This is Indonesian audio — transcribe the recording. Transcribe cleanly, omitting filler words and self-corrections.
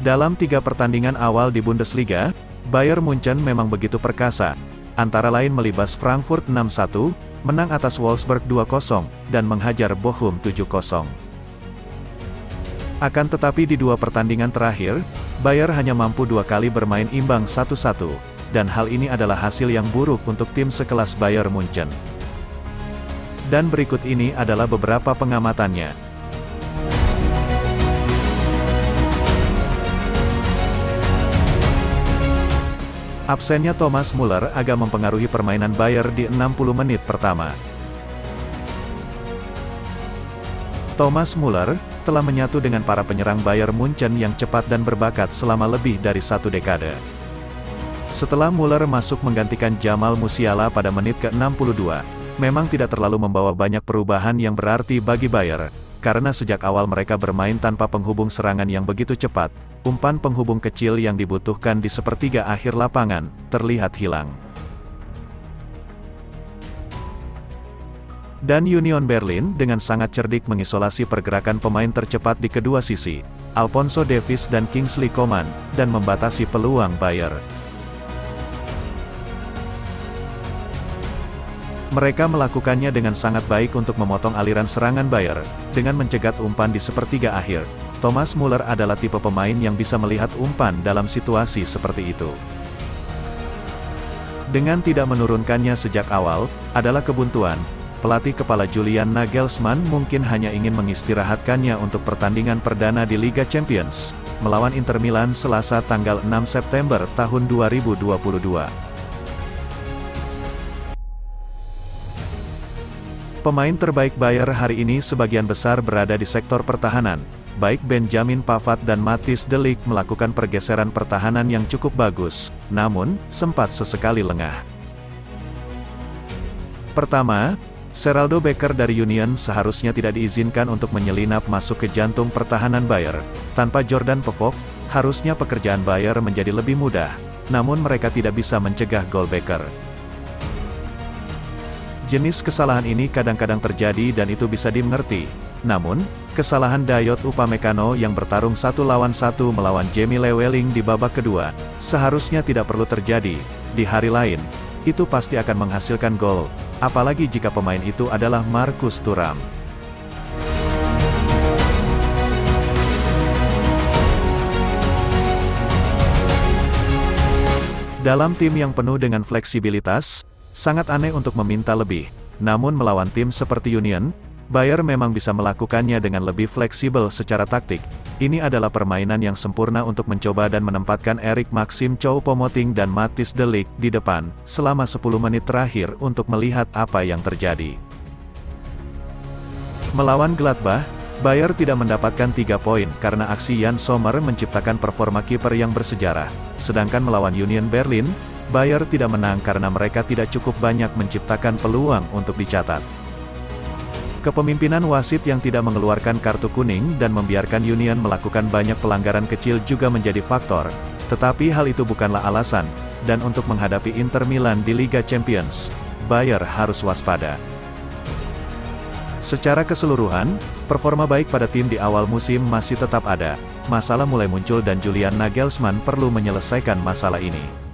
Dalam 3 pertandingan awal di Bundesliga, Bayern Munchen memang begitu perkasa, antara lain melibas Frankfurt 6-1, menang atas Wolfsburg 2-0, dan menghajar Bochum 7-0. Akan tetapi di 2 pertandingan terakhir, Bayern hanya mampu 2 kali bermain imbang 1-1, dan hal ini adalah hasil yang buruk untuk tim sekelas Bayern Munchen. Dan berikut ini adalah beberapa pengamatannya. Absennya Thomas Müller agak mempengaruhi permainan Bayern di 60 menit pertama. Thomas Müller telah menyatu dengan para penyerang Bayern Munchen yang cepat dan berbakat selama lebih dari 1 dekade. Setelah Müller masuk menggantikan Jamal Musiala pada menit ke-62, memang tidak terlalu membawa banyak perubahan yang berarti bagi Bayern, karena sejak awal mereka bermain tanpa penghubung serangan yang begitu cepat. Umpan penghubung kecil yang dibutuhkan di sepertiga akhir lapangan, terlihat hilang. Dan Union Berlin dengan sangat cerdik mengisolasi pergerakan pemain tercepat di kedua sisi, Alphonso Davies dan Kingsley Coman, dan membatasi peluang Bayern. Mereka melakukannya dengan sangat baik untuk memotong aliran serangan Bayern, dengan mencegat umpan di sepertiga akhir. Thomas Müller adalah tipe pemain yang bisa melihat umpan dalam situasi seperti itu. Dengan tidak menurunkannya sejak awal, adalah kebuntuan. Pelatih kepala Julian Nagelsmann mungkin hanya ingin mengistirahatkannya untuk pertandingan perdana di Liga Champions, melawan Inter Milan Selasa tanggal 6 September tahun 2022. Pemain terbaik Bayern hari ini sebagian besar berada di sektor pertahanan. Baik Benjamin Pavard dan Matthijs de Ligt melakukan pergeseran pertahanan yang cukup bagus, namun, sempat sesekali lengah. Pertama, Geraldo Becker dari Union seharusnya tidak diizinkan untuk menyelinap masuk ke jantung pertahanan Bayern. Tanpa Jordan Pevok, harusnya pekerjaan Bayern menjadi lebih mudah, namun mereka tidak bisa mencegah gol Becker. Jenis kesalahan ini kadang-kadang terjadi dan itu bisa dimengerti. Namun, kesalahan Dayot Upamecano yang bertarung 1 lawan 1 melawan Jamie Llewellyn di babak kedua, seharusnya tidak perlu terjadi. Di hari lain, itu pasti akan menghasilkan gol, apalagi jika pemain itu adalah Marcus Thuram. Dalam tim yang penuh dengan fleksibilitas, sangat aneh untuk meminta lebih. Namun melawan tim seperti Union, Bayern memang bisa melakukannya dengan lebih fleksibel secara taktik. Ini adalah permainan yang sempurna untuk mencoba dan menempatkan Erik Maxim Choupo-Moting dan Matthijs de Ligt di depan, selama 10 menit terakhir untuk melihat apa yang terjadi. Melawan Gladbach, Bayern tidak mendapatkan 3 poin karena aksi Jan Sommer menciptakan performa kiper yang bersejarah. Sedangkan melawan Union Berlin, Bayern tidak menang karena mereka tidak cukup banyak menciptakan peluang untuk dicatat. Kepemimpinan wasit yang tidak mengeluarkan kartu kuning dan membiarkan Union melakukan banyak pelanggaran kecil juga menjadi faktor, tetapi hal itu bukanlah alasan, dan untuk menghadapi Inter Milan di Liga Champions, Bayern harus waspada. Secara keseluruhan, performa baik pada tim di awal musim masih tetap ada, masalah mulai muncul dan Julian Nagelsmann perlu menyelesaikan masalah ini.